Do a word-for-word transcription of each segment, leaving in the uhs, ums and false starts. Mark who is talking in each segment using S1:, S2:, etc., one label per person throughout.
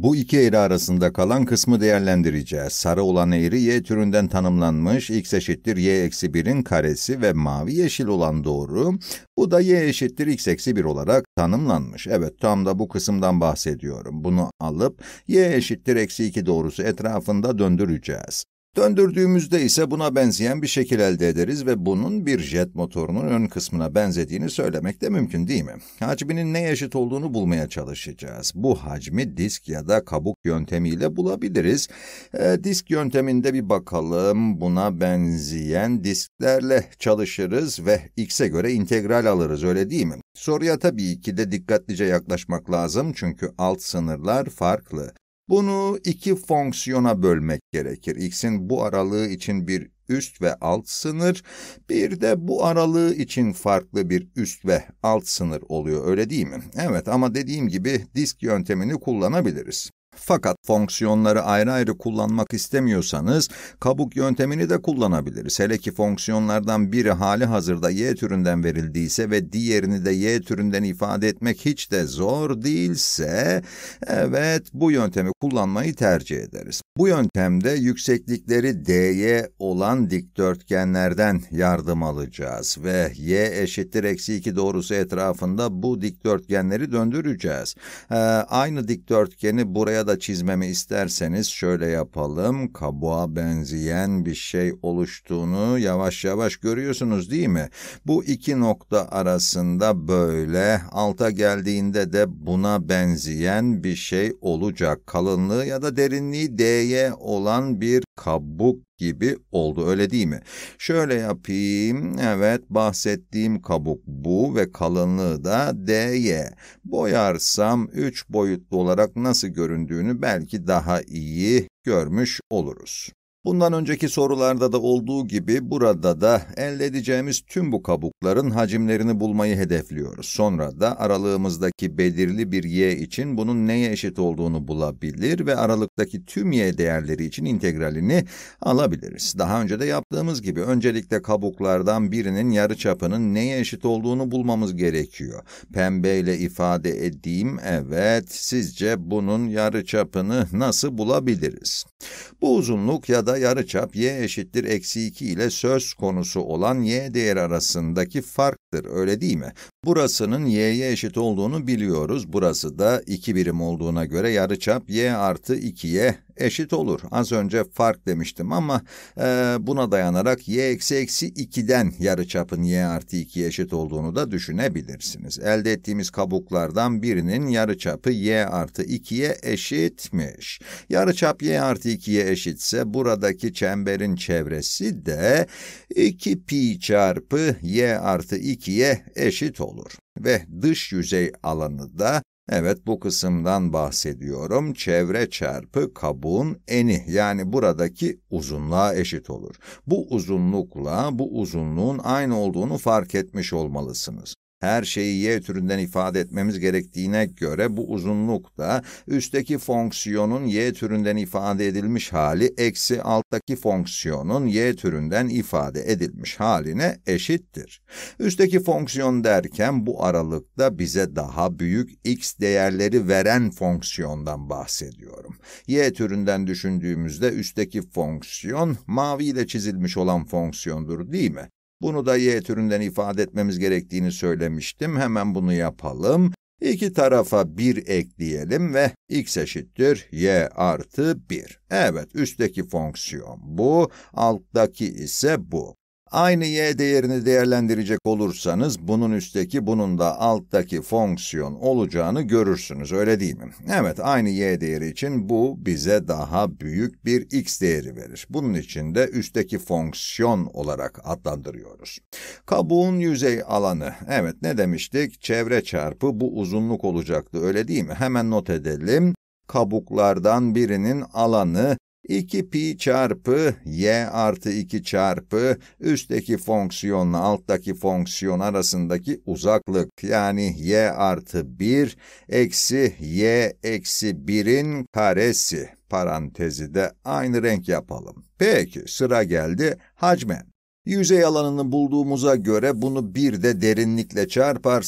S1: Bu iki eğri arasında kalan kısmı değerlendireceğiz. Sarı olan eğri y türünden tanımlanmış, x eşittir y eksi birin karesi ve mavi yeşil olan doğru. Bu da y eşittir x eksi bir olarak tanımlanmış. Evet, tam da bu kısımdan bahsediyorum. Bunu alıp y eşittir eksi iki doğrusu etrafında döndüreceğiz. Döndürdüğümüzde ise buna benzeyen bir şekil elde ederiz ve bunun bir jet motorunun ön kısmına benzediğini söylemek de mümkün değil mi? Hacminin neye eşit olduğunu bulmaya çalışacağız. Bu hacmi disk ya da kabuk yöntemiyle bulabiliriz. E, disk yönteminde bir bakalım. Buna benzeyen disklerle çalışırız ve x'e göre integral alırız, öyle değil mi? Soruya tabii ki de dikkatlice yaklaşmak lazım çünkü alt sınırlar farklı. Bunu iki fonksiyona bölmek gerekir. X'in bu aralığı için bir üst ve alt sınır, bir de bu aralığı için farklı bir üst ve alt sınır oluyor, öyle değil mi? Evet, ama dediğim gibi disk yöntemini kullanabiliriz. Fakat fonksiyonları ayrı ayrı kullanmak istemiyorsanız kabuk yöntemini de kullanabiliriz. Hele ki fonksiyonlardan biri hali hazırda y türünden verildiyse ve diğerini de y türünden ifade etmek hiç de zor değilse, evet, bu yöntemi kullanmayı tercih ederiz. Bu yöntemde yükseklikleri dy olan dikdörtgenlerden yardım alacağız ve y eşittir eksi iki doğrusu etrafında bu dikdörtgenleri döndüreceğiz. Ee, aynı dikdörtgeni buraya da çizmemi isterseniz şöyle yapalım. Kabuğa benzeyen bir şey oluştuğunu yavaş yavaş görüyorsunuz değil mi? Bu iki nokta arasında böyle, alta geldiğinde de buna benzeyen bir şey olacak. Kalınlığı ya da derinliği dy olan bir kabuk gibi oldu, öyle değil mi? Şöyle yapayım. Evet, bahsettiğim kabuk bu ve kalınlığı da dy. Boyarsam üç boyutlu olarak nasıl göründüğünü belki daha iyi görmüş oluruz. Bundan önceki sorularda da olduğu gibi burada da elde edeceğimiz tüm bu kabukların hacimlerini bulmayı hedefliyoruz. Sonra da aralığımızdaki belirli bir y için bunun neye eşit olduğunu bulabilir ve aralıktaki tüm y değerleri için integralini alabiliriz. Daha önce de yaptığımız gibi öncelikle kabuklardan birinin yarıçapının neye eşit olduğunu bulmamız gerekiyor. Pembeyle ifade edeyim. Evet, sizce bunun yarıçapını nasıl bulabiliriz? Bu uzunluk ya da yarıçap y eşittir eksi iki ile söz konusu olan y değeri arasındaki farktır, öyle değil mi? Burasının y'ye eşit olduğunu biliyoruz. Burası da iki birim olduğuna göre yarıçap y artı ikiye eşit olur. Az önce fark demiştim ama e, buna dayanarak y eksi eksi ikiden yarıçapın y artı ikiye eşit olduğunu da düşünebilirsiniz. Elde ettiğimiz kabuklardan birinin yarıçapı y artı ikiye eşitmiş. Yarıçap y artı ikiye eşitse buradaki çemberin çevresi de iki pi çarpı y artı ikiye eşit olur. Ve dış yüzey alanı da, evet, bu kısımdan bahsediyorum, çevre çarpı kabuğun eni, yani buradaki uzunluğa eşit olur. Bu uzunlukla bu uzunluğun aynı olduğunu fark etmiş olmalısınız. Her şeyi y türünden ifade etmemiz gerektiğine göre bu uzunluk da üstteki fonksiyonun y türünden ifade edilmiş hali eksi alttaki fonksiyonun y türünden ifade edilmiş haline eşittir. Üstteki fonksiyon derken bu aralıkta bize daha büyük x değerleri veren fonksiyondan bahsediyorum. Y türünden düşündüğümüzde üstteki fonksiyon mavi ile çizilmiş olan fonksiyondur değil mi? Bunu da y türünden ifade etmemiz gerektiğini söylemiştim. Hemen bunu yapalım. İki tarafa bir ekleyelim ve x eşittir y artı bir. Evet, üstteki fonksiyon bu, alttaki ise bu. Aynı y değerini değerlendirecek olursanız bunun üstteki bunun da alttaki fonksiyon olacağını görürsünüz, öyle değil mi? Evet, aynı y değeri için bu bize daha büyük bir x değeri verir. Bunun için de üstteki fonksiyon olarak adlandırıyoruz. Kabuğun yüzey alanı, evet, ne demiştik? Çevre çarpı bu uzunluk olacaktı, öyle değil mi? Hemen not edelim. Kabuklardan birinin alanı iki pi çarpı y artı iki çarpı üstteki fonksiyonla alttaki fonksiyon arasındaki uzaklık, yani y artı bir eksi y eksi birin karesi. Parantezi de aynı renk yapalım. Peki, sıra geldi hacme. Yüzey alanını bulduğumuza göre bunu bir de derinlikle çarparsak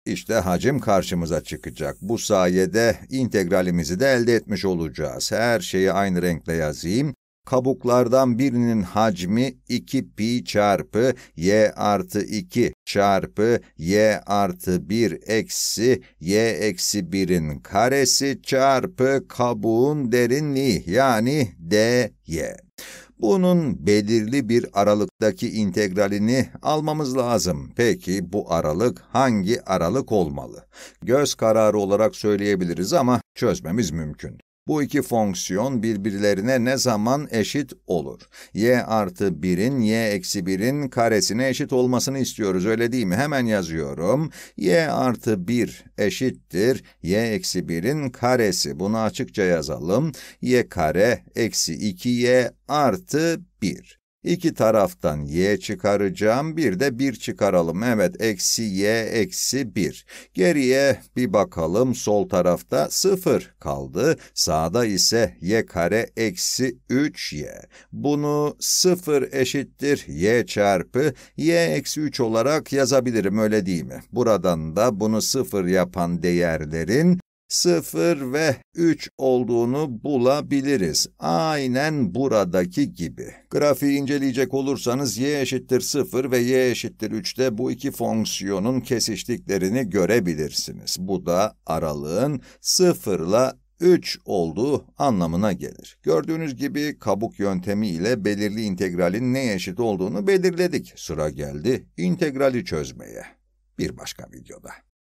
S1: İşte hacim karşımıza çıkacak. Bu sayede integralimizi de elde etmiş olacağız. Her şeyi aynı renkle yazayım. Kabuklardan birinin hacmi iki pi çarpı y artı iki çarpı y artı bir eksi y eksi birin karesi çarpı kabuğun derinliği yani dy. Bunun belirli bir aralıktaki integralini almamız lazım. Peki bu aralık hangi aralık olmalı? Göz kararı olarak söyleyebiliriz ama çözmemiz mümkün. Bu iki fonksiyon birbirlerine ne zaman eşit olur? Y artı birin y eksi birin karesine eşit olmasını istiyoruz, öyle değil mi? Hemen yazıyorum. Y artı bir eşittir y eksi birin karesi. Bunu açıkça yazalım. Y kare eksi iki y artı bir. İki taraftan y çıkaracağım, bir de bir çıkaralım. Evet, eksi y eksi bir. Geriye bir bakalım, sol tarafta sıfır kaldı. Sağda ise y kare eksi üç y. Bunu sıfır eşittir y çarpı y eksi üç olarak yazabilirim, öyle değil mi? Buradan da bunu sıfır yapan değerlerin sıfır ve üç olduğunu bulabiliriz. Aynen buradaki gibi. Grafiği inceleyecek olursanız y eşittir sıfır ve y eşittir üçte bu iki fonksiyonun kesiştiklerini görebilirsiniz. Bu da aralığın sıfır ile üç olduğu anlamına gelir. Gördüğünüz gibi kabuk yöntemi ile belirli integralin neye eşit olduğunu belirledik. Sıra geldi integrali çözmeye. Bir başka videoda.